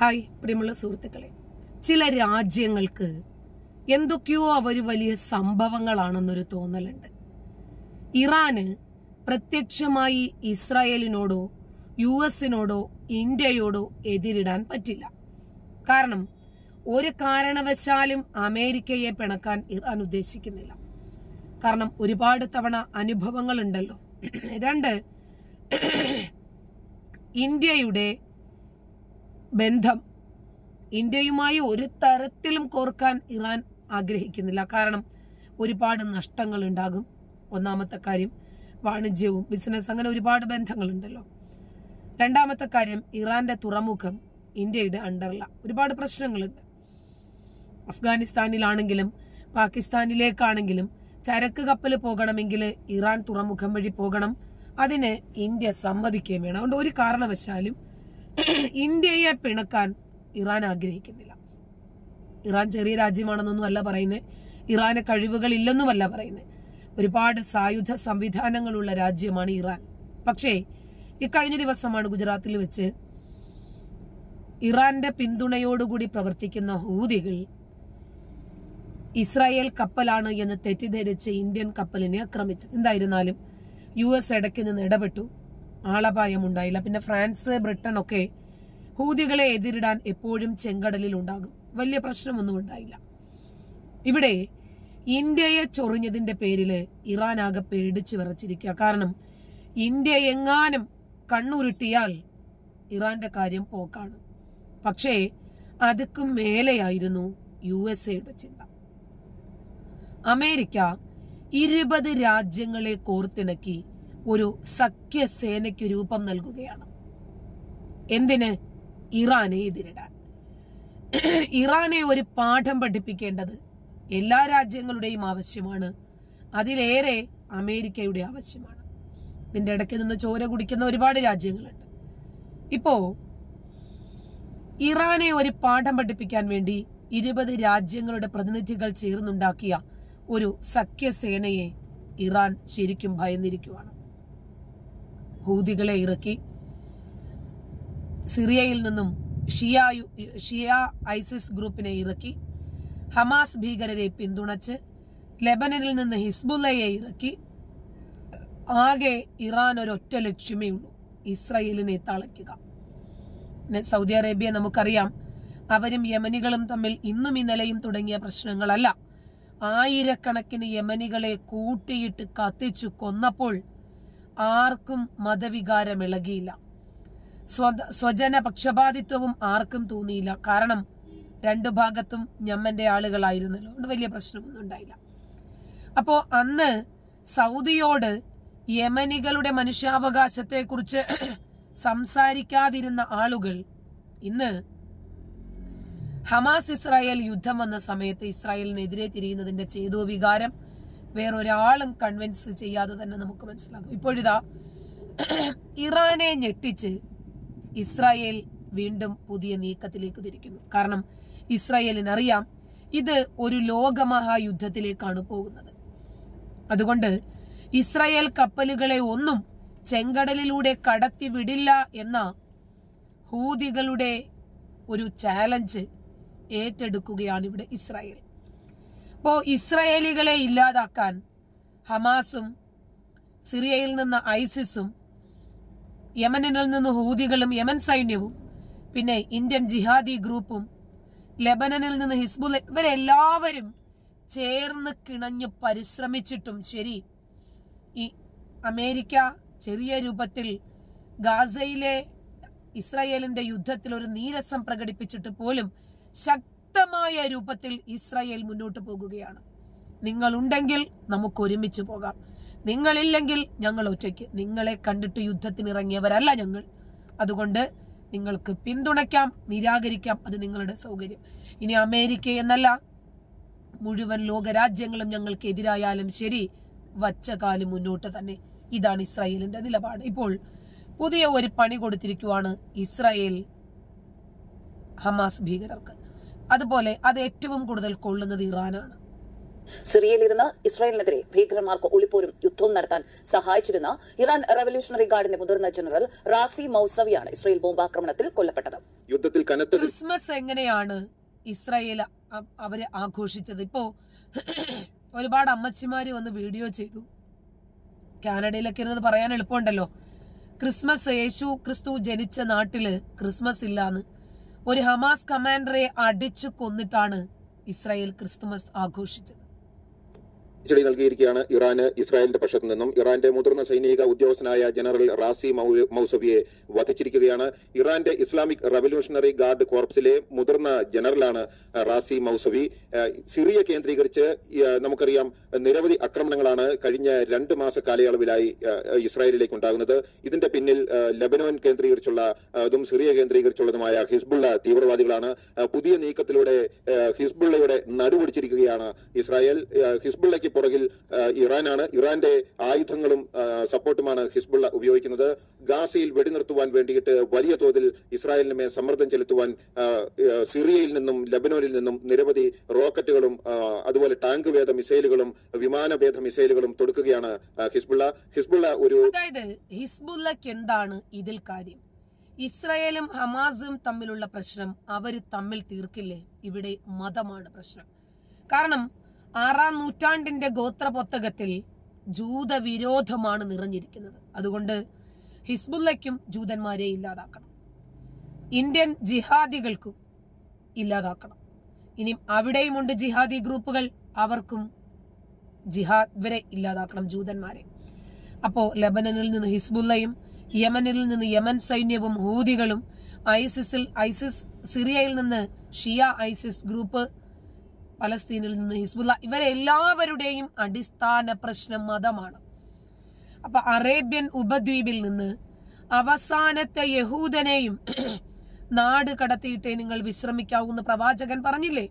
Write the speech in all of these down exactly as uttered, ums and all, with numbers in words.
Hi പ്രിയമുള്ള സുഹൃത്തുക്കളെ, ചില രാജ്യങ്ങൾക്ക് എന്തൊക്കെയോ അവർ വലിയ സംഭവങ്ങളാണെന്നൊരു തോന്നലുണ്ട്. ഇറാന് പ്രത്യക്ഷമായി ഇസ്രായേലിനോടോ യു എസിനോടോ ഇന്ത്യയോടോ എതിരിടാൻ പറ്റില്ല. കാരണം ഒരു കാരണവശാലും അമേരിക്കയെ പിണക്കാൻ ഇറാൻ ഉദ്ദേശിക്കുന്നില്ല. കാരണം ഒരുപാട് തവണ അനുഭവങ്ങൾ ഉണ്ടല്ലോ. രണ്ട്, ഇന്ത്യയുടെ ബന്ധം ഇന്ത്യയുമായി ഒരു തരത്തിലും കോർക്കാൻ ഇറാൻ ആഗ്രഹിക്കുന്നില്ല. കാരണം ഒരുപാട് നഷ്ടങ്ങൾ ഉണ്ടാകും. ഒന്നാമത്തെ കാര്യം വാണിജ്യവും ബിസിനസ്, അങ്ങനെ ഒരുപാട് ബന്ധങ്ങളുണ്ടല്ലോ. രണ്ടാമത്തെ കാര്യം ഇറാന്റെ തുറമുഖം ഇന്ത്യയുടെ അണ്ടറില, ഒരുപാട് പ്രശ്നങ്ങളുണ്ട്. അഫ്ഗാനിസ്ഥാനിലാണെങ്കിലും പാകിസ്ഥാനിലേക്കാണെങ്കിലും ചരക്ക് കപ്പൽ പോകണമെങ്കിൽ ഇറാൻ തുറമുഖം വഴി പോകണം. അതിന് ഇന്ത്യ സമ്മതിക്കുകയും വേണം. അതുകൊണ്ട് ഒരു കാരണവശാലും ഇന്ത്യയെ പിണക്കാൻ ഇറാൻ ആഗ്രഹിക്കുന്നില്ല. ഇറാൻ ചെറിയ രാജ്യമാണെന്നൊന്നും അല്ല പറയുന്നത്. ഇറാന് കഴിവുകൾ ഇല്ലെന്നുമല്ല പറയുന്നത്. ഒരുപാട് സായുധ സംവിധാനങ്ങളുള്ള രാജ്യമാണ് ഇറാൻ. പക്ഷേ ഇക്കഴിഞ്ഞ ദിവസമാണ് ഗുജറാത്തിൽ വെച്ച് ഇറാന്റെ പിന്തുണയോടുകൂടി പ്രവർത്തിക്കുന്ന ഹൂതികൾ ഇസ്രായേൽ കപ്പലാണ് എന്ന് തെറ്റിദ്ധരിച്ച് ഇന്ത്യൻ കപ്പലിനെ ആക്രമിച്ചു. എന്തായിരുന്നാലും യു എസ് ഇടയ്ക്ക് നിന്ന് ഇടപെട്ടു. ആളപായം ഉണ്ടായില്ല. പിന്നെ ഫ്രാൻസ്, ബ്രിട്ടൻ ഒക്കെ ഹൂതികളെ എതിരിടാൻ എപ്പോഴും ചെങ്കടലിൽ ഉണ്ടാകും. വലിയ പ്രശ്നമൊന്നും ഉണ്ടായില്ല. ഇവിടെ ഇന്ത്യയെ ചൊറിഞ്ഞതിന്റെ പേരില് ഇറാൻ ആകെ പേടിച്ചു വിറച്ചിരിക്കുക. കാരണം ഇന്ത്യ എങ്ങാനും കണ്ണുരുട്ടിയാൽ ഇറാന്റെ കാര്യം പോക്കാണ്. പക്ഷേ അതുക്കും മേലെയായിരുന്നു യു എസ് എയുടെ ചിന്ത. അമേരിക്ക ഇരുപത് രാജ്യങ്ങളെ കോർത്തിണക്കി ഒരു സഖ്യസേനയ്ക്ക് രൂപം നൽകുകയാണ്. എന്തിന്? ഇറാനെ എതിരിടാൻ. ഇറാനെ ഒരു പാഠം പഠിപ്പിക്കേണ്ടത് എല്ലാ രാജ്യങ്ങളുടെയും ആവശ്യമാണ്. അതിലേറെ അമേരിക്കയുടെ ആവശ്യമാണ്. ഇതിന്റെ ഇടയ്ക്ക് നിന്ന് ചോര കുടിക്കുന്ന ഒരുപാട് രാജ്യങ്ങളുണ്ട്. ഇപ്പോ ഇറാനെ ഒരു പാഠം പഠിപ്പിക്കാൻ വേണ്ടി ഇരുപത് രാജ്യങ്ങളുടെ പ്രതിനിധികൾ ചേർന്നുണ്ടാക്കിയ ഒരു സഖ്യസേനയെ ഇറാൻ ശരിക്കും ഭയന്നിരിക്കുകയാണ്. ഹൂതികളെ ഇറക്കി സിറിയയിൽ നിന്നും ഷിയ ഷിയ ഐസിസ് ഗ്രൂപ്പിനെ ഇറക്കി, ഹമാസ് ഭീകരരെ പിന്തുണച്ച് ലെബനനിൽ നിന്ന് ഹിസ്ബുള്ളയെ ഇറക്കി. ആകെ ഇറാൻ ഒരൊറ്റ ലക്ഷ്യമേ ഉള്ളൂ, ഇസ്രായേലിനെ തളയ്ക്കുക. പിന്നെ സൗദി അറേബ്യ നമുക്കറിയാം, അവരും യമനികളും തമ്മിൽ ഇന്നും ഇന്നലെയും തുടങ്ങിയ പ്രശ്നങ്ങളല്ല. ആയിരക്കണക്കിന് യമനികളെ കൂട്ടിയിട്ട് കത്തിച്ചു കൊന്നപ്പോൾ ആർക്കും മതവികാരം ഇളകിയില്ല. സ്വ സ്വജന പക്ഷപാതിത്വവും ആർക്കും തോന്നിയില്ല. കാരണം രണ്ടു ഭാഗത്തും യമന്റെ ആളുകളായിരുന്നല്ലോ. അതുകൊണ്ട് വലിയ പ്രശ്നമൊന്നും ഉണ്ടായില്ല. അപ്പോ അന്ന് സൗദിയോട് യമനികളുടെ മനുഷ്യാവകാശത്തെ കുറിച്ച് സംസാരിക്കാതിരുന്ന ആളുകൾ ഇന്ന് ഹമാസ് ഇസ്രായേൽ യുദ്ധം വന്ന സമയത്ത് ഇസ്രായേലിനെതിരെ തിരിയുന്നതിന്റെ ചേതോ വികാരം വേറൊരാളും കൺവിൻസ് ചെയ്യാതെ തന്നെ നമുക്ക് മനസ്സിലാകും. ഇപ്പോഴിതാ ഇറാനെ ഞെട്ടിച്ച് ഇസ്രായേൽ വീണ്ടും പുതിയ നീക്കത്തിലേക്ക് തിരിക്കുന്നു. കാരണം ഇസ്രായേലിനറിയാം ഇത് ഒരു ലോകമഹായുദ്ധത്തിലേക്കാണ് പോകുന്നത്. അതുകൊണ്ട് ഇസ്രായേൽ കപ്പലുകളെ ഒന്നും ചെങ്കടലിലൂടെ കടത്തി വിടില്ല എന്ന ഹൂതികളുടെ ഒരു ചാലഞ്ച് ഏറ്റെടുക്കുകയാണ് ഇവിടെ ഇസ്രായേൽ. അപ്പോ ഇസ്രായേലികളെ ഇല്ലാതാക്കാൻ ഹമാസും സിറിയയിൽ നിന്ന് ഐസിസും യമനിൽ നിന്ന് ഹൂതികളും യമൻ സൈന്യവും പിന്നെ ഇന്ത്യൻ ജിഹാദി ഗ്രൂപ്പും ലെബനനിൽ നിന്ന് ഹിസ്ബുള്ള, ഇവരെല്ലാവരും ചേർന്ന് കിണഞ്ഞ് പരിശ്രമിച്ചിട്ടും ശരി, ഈ അമേരിക്ക ചെറിയ രൂപത്തിൽ ഗാസയിലെ ഇസ്രായേലിന്റെ യുദ്ധത്തിൽ ഒരു നീരസം പ്രകടിപ്പിച്ചിട്ട് പോലും ശക്തമായ രൂപത്തിൽ ഇസ്രായേൽ മുന്നോട്ട് പോകുകയാണ്. നിങ്ങൾ ഉണ്ടെങ്കിൽ നമുക്ക് ഒരുമിച്ച് പോകാം, നിങ്ങളില്ലെങ്കിൽ ഞങ്ങൾ ഒറ്റയ്ക്ക്. നിങ്ങളെ കണ്ടിട്ട് യുദ്ധത്തിനിറങ്ങിയവരല്ല ഞങ്ങൾ. അതുകൊണ്ട് നിങ്ങൾക്ക് പിന്തുണയ്ക്കാം, നിരാകരിക്കാം, അത് നിങ്ങളുടെ സൗകര്യം. ഇനി അമേരിക്ക എന്നല്ല, മുഴുവൻ ലോകരാജ്യങ്ങളും ഞങ്ങൾക്ക് എതിരായാലും ശരി, വച്ച കാലം മുന്നോട്ട് തന്നെ. ഇതാണ് ഇസ്രായേലിന്റെ നിലപാട്. ഇപ്പോൾ പുതിയ ഒരു പണി കൊടുത്തിരിക്കുവാണ് ഇസ്രായേൽ ഹമാസ് ഭീകരർക്ക്. അതുപോലെ അത് ഏറ്റവും കൂടുതൽ കൊള്ളുന്നത് ഇറാനാണ്. സിറിയയിലിരുന്ന് ഇസ്രായേലിനെതിരെ ഭീകരന്മാർക്ക് ഒളിപ്പോരും യുദ്ധവും നടത്താൻ സഹായിച്ചിരുന്ന ഇറാൻ റവല്യൂഷണറി ഗാർഡിന്റെ മുതിർന്ന ജനറൽ റാസി മൌസവിയാണ് ഇസ്രായേൽ ബോംബാക്രമണത്തിൽ കൊല്ലപ്പെട്ടത്. യുദ്ധത്തിൽ കനത്ത ക്രിസ്മസ് എങ്ങനെയാണ് ഇസ്രായേൽ അവരെ ആഘോഷിച്ചത്? ഇപ്പോ ഒരുപാട് അമ്മച്ചിമാര് വന്ന് വീഡിയോ ചെയ്തു. കാനഡയിലൊക്കെ ഇരുന്നത് പറയാൻ എളുപ്പമുണ്ടല്ലോ. ക്രിസ്മസ് യേശു ക്രിസ്തു ജനിച്ച നാട്ടില് ക്രിസ്മസ് ഇല്ലാന്ന് ഒരു ഹമാസ് കമാൻഡറെ അടിച്ചു കൊന്നിട്ടാണ് ഇസ്രായേൽ ക്രിസ്തുമസ് ആഘോഷിച്ചത്. തിരിച്ചടി നൽകിയിരിക്കുകയാണ് ഇറാന് ഇസ്രായേലിന്റെ പക്ഷത്തു നിന്നും. ഇറാന്റെ മുതിർന്ന സൈനിക ഉദ്യോഗസ്ഥനായ ജനറൽ റാസി മൌസവിയെ വധിച്ചിരിക്കുകയാണ്. ഇറാന്റെ ഇസ്ലാമിക് റവല്യൂഷണറി ഗാർഡ് കോർപ്സിലെ മുതിർന്ന ജനറലാണ് റാസി മൌസവി. സിറിയ കേന്ദ്രീകരിച്ച് നമുക്കറിയാം നിരവധി ആക്രമണങ്ങളാണ് കഴിഞ്ഞ രണ്ട് മാസ കാലയളവിലായി ഇസ്രായേലിലേക്ക് ഉണ്ടാകുന്നത്. ഇതിന്റെ പിന്നിൽ ലെബനോൻ കേന്ദ്രീകരിച്ചുള്ള അതും സിറിയ കേന്ദ്രീകരിച്ചുള്ളതുമായ ഹിസ്ബുള്ള തീവ്രവാദികളാണ്. പുതിയ നീക്കത്തിലൂടെ ഹിസ്ബുള്ളയുടെ നടുപിടിച്ചിരിക്കുകയാണ് ഇസ്രായേൽ. ഹിസ്ബുള്ളയ്ക്ക് പുറകിൽ ഇറാനാണ്. ഇറാന്റെ ആയുധങ്ങളും സപ്പോർട്ടുമാണ് ഹിസ്ബുള്ള ഉപയോഗിക്കുന്നത്. ഗാസയിൽ വെടിനിർത്തുവാൻ വേണ്ടിയിട്ട് വലിയ തോതിൽ ഇസ്രായേലിന് മേൽ സമ്മർദ്ദം ചെലുത്തുവാൻ സിറിയയിൽ നിന്നും ലെബനോനിൽ നിന്നും നിരവധി റോക്കറ്റുകളും അതുപോലെ ടാങ്ക് വേദ മിസൈലുകളും വിമാനഭേദ മിസൈലുകളും തൊടുക്കുകയാണ് ഹിസ്ബുള്ള. ഹിസ്ബുള്ള ഒരു അതായത് ഹിസ്ബുള്ളക്ക് എന്താണ് ഇതിൽ കാര്യം? ഇസ്രായേലും ഹമാസും തമ്മിലുള്ള പ്രശ്നം അവര് തമ്മിൽ തീർക്കില്ലേ? ഇവിടെ മതമാണ് പ്രശ്നം. കാരണം ആറാം നൂറ്റാണ്ടിന്റെ ഗോത്രപൊത്തകത്തിൽ ജൂതവിരോധമാണ് നിറഞ്ഞിരിക്കുന്നത്. അതുകൊണ്ട് ഹിസ്ബുള്ളയ്ക്കും ജൂതന്മാരെ ഇല്ലാതാക്കണം, ഇന്ത്യൻ ജിഹാദികൾക്കും ഇല്ലാതാക്കണം. ഇനി അവിടെയുമുണ്ട് ജിഹാദി ഗ്രൂപ്പുകൾ, അവർക്കും ജിഹാദ് വരെ ഇല്ലാതാക്കണം, ജൂതന്മാരെ. അപ്പോ ലെബനനിൽ നിന്ന് ഹിസ്ബുള്ളയും യമനിൽ നിന്ന് യമൻ സൈന്യവും ഹൂതികളും ഐസിസിൽ ഐസിസ് സിറിയയിൽ നിന്ന് ഷിയ ഐസിസ് ഗ്രൂപ്പ്, പലസ്തീനിൽ നിന്ന് ഹിസ്ബുള്ള, ഇവരെല്ലാവരുടെയും അടിസ്ഥാന പ്രശ്നം മതമാണ്. അപ്പൊ അറേബ്യൻ ഉപദ്വീപിൽ നിന്ന് അവസാനത്തെ യഹൂദനെയും നാട് കടത്തിയിട്ടേ നിങ്ങൾ വിശ്രമിക്കാവൂന്ന് പ്രവാചകൻ പറഞ്ഞില്ലേ?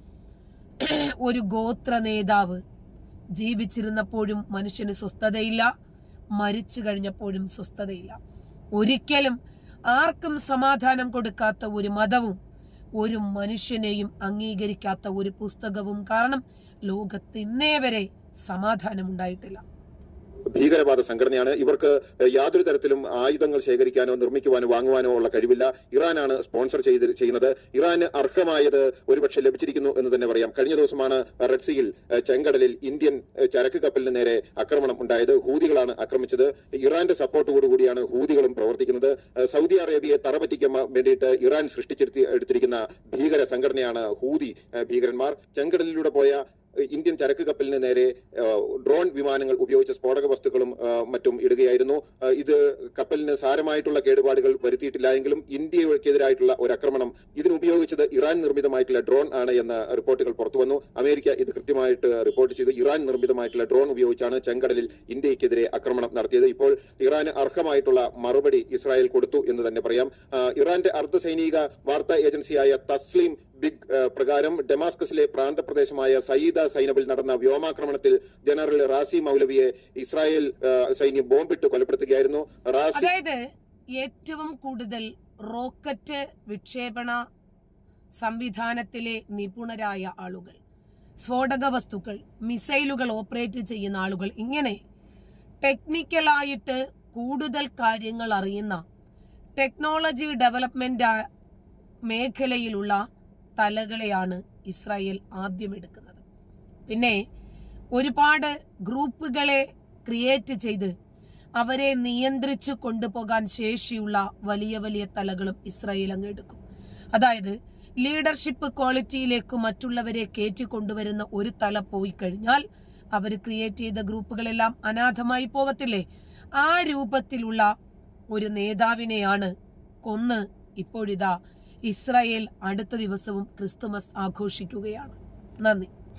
ഒരു ഗോത്ര നേതാവ് ജീവിച്ചിരുന്നപ്പോഴും മനുഷ്യന് സ്വസ്ഥതയില്ല, മരിച്ചു കഴിഞ്ഞപ്പോഴും സ്വസ്ഥതയില്ല. ഒരിക്കലും ആർക്കും സമാധാനം കൊടുക്കാത്ത ഒരു മതവും ഒരു മനുഷ്യനെയും അംഗീകരിക്കാത്ത ഒരു പുസ്തകവും. കാരണം ലോകത്ത് ഇന്നേ വരെ സമാധാനം ഉണ്ടായിട്ടില്ല. ഭീകരവാദ സംഘടനയാണ്. ഇവർക്ക് യാതൊരു തരത്തിലും ആയുധങ്ങൾ ശേഖരിക്കാനോ നിർമ്മിക്കുവാനോ വാങ്ങുവാനോ ഉള്ള കഴിവില്ല. ഇറാനാണ് സ്പോൺസർ ചെയ്ത് ചെയ്യുന്നത്. ഇറാന് അർഹമായത് ഒരുപക്ഷെ ലഭിച്ചിരിക്കുന്നു എന്ന് തന്നെ പറയാം. കഴിഞ്ഞ ദിവസമാണ് റെഡ് സീയിൽ ചെങ്കടലിൽ ഇന്ത്യൻ ചരക്ക് കപ്പലിന് നേരെ ആക്രമണം ഉണ്ടായത്. ഹൂതികളാണ് ആക്രമിച്ചത്. ഇറാന്റെ സപ്പോർട്ടോടുകൂടിയാണ് ഹൂതികളും പ്രവർത്തിക്കുന്നത്. സൗദി അറേബ്യയെ തറപറ്റിക്കാൻ വേണ്ടിയിട്ട് ഇറാൻ സൃഷ്ടിച്ചെടുത്തി എടുത്തിരിക്കുന്ന ഭീകര സംഘടനയാണ് ഹൂതി ഭീകരന്മാർ. ചെങ്കടലിലൂടെ പോയ ഇന്ത്യൻ ചരക്ക് കപ്പലിന് നേരെ ഡ്രോൺ വിമാനങ്ങൾ ഉപയോഗിച്ച സ്ഫോടക വസ്തുക്കളും മറ്റും ഇടുകയായിരുന്നു. ഇത് കപ്പലിന് സാരമായിട്ടുള്ള കേടുപാടുകൾ വരുത്തിയിട്ടില്ല എങ്കിലും ഇന്ത്യക്കെതിരായിട്ടുള്ള ഒരു ആക്രമണം ഇതിനുപയോഗിച്ചത് ഇറാൻ നിർമ്മിതമായിട്ടുള്ള ഡ്രോൺ ആണ് എന്ന റിപ്പോർട്ടുകൾ പുറത്തുവന്നു. അമേരിക്ക ഇത് കൃത്യമായിട്ട് റിപ്പോർട്ട് ചെയ്തു. ഇറാൻ നിർമ്മിതമായിട്ടുള്ള ഡ്രോൺ ഉപയോഗിച്ചാണ് ചെങ്കടലിൽ ഇന്ത്യക്കെതിരെ ആക്രമണം നടത്തിയത്. ഇപ്പോൾ ഇറാന് അർഹമായിട്ടുള്ള മറുപടി ഇസ്രായേൽ കൊടുത്തു എന്ന് തന്നെ പറയാം. ഇറാന്റെ അർദ്ധസൈനിക വാർത്താ ഏജൻസിയായ തസ്ലീം ബിഗ് പ്രകാരം ഡെമാസ്കസിലെ പ്രാന്തപ്രദേശമായ സയ്യിദ സൈനബിൽ നടന്ന വ്യോമാക്രമണത്തിൽ ജനറൽ റാസി മൗലവിയെ ഇസ്രായേൽ സൈന്യം ബോംബിട്ട് കൊലപ്പെടുത്തുകയായിരുന്നു. അതായത് ഏറ്റവും കൂടുതൽ റോക്കറ്റ് വിക്ഷേപണ സംവിധാനത്തിലെ നിപുണരായ ആളുകൾ, സ്ഫോടക വസ്തുക്കൾ, മിസൈലുകൾ ഓപ്പറേറ്റ് ചെയ്യുന്ന ആളുകൾ, ഇങ്ങനെ ടെക്നിക്കലായിട്ട് കൂടുതൽ കാര്യങ്ങൾ അറിയുന്ന ടെക്നോളജി ഡെവലപ്മെന്റ് മേഖലയിലുള്ള തലകളെയാണ് ഇസ്രായേൽ ആദ്യം എടുക്കുന്നത്. പിന്നെ ഒരുപാട് ഗ്രൂപ്പുകളെ ക്രിയേറ്റ് ചെയ്ത് അവരെ നിയന്ത്രിച്ചു കൊണ്ടുപോകാൻ ശേഷിയുള്ള വലിയ വലിയ തലകളും ഇസ്രായേൽ അങ്ങ് എടുക്കും. അതായത് ലീഡർഷിപ്പ് ക്വാളിറ്റിയിലേക്ക് മറ്റുള്ളവരെ കയറ്റിക്കൊണ്ടുവരുന്ന ഒരു തല പോയി കഴിഞ്ഞാൽ അവർ ക്രിയേറ്റ് ചെയ്ത ഗ്രൂപ്പുകളെല്ലാം അനാഥമായി പോകത്തില്ലേ? ആ രൂപത്തിലുള്ള ഒരു നേതാവിനെയാണ് കൊന്ന് ഇപ്പോഴിതാ ഇസ്രായേൽ അടുത്ത ദിവസവും ക്രിസ്തുമസ് ആഘോഷിക്കുകയാണ്. നന്ദി.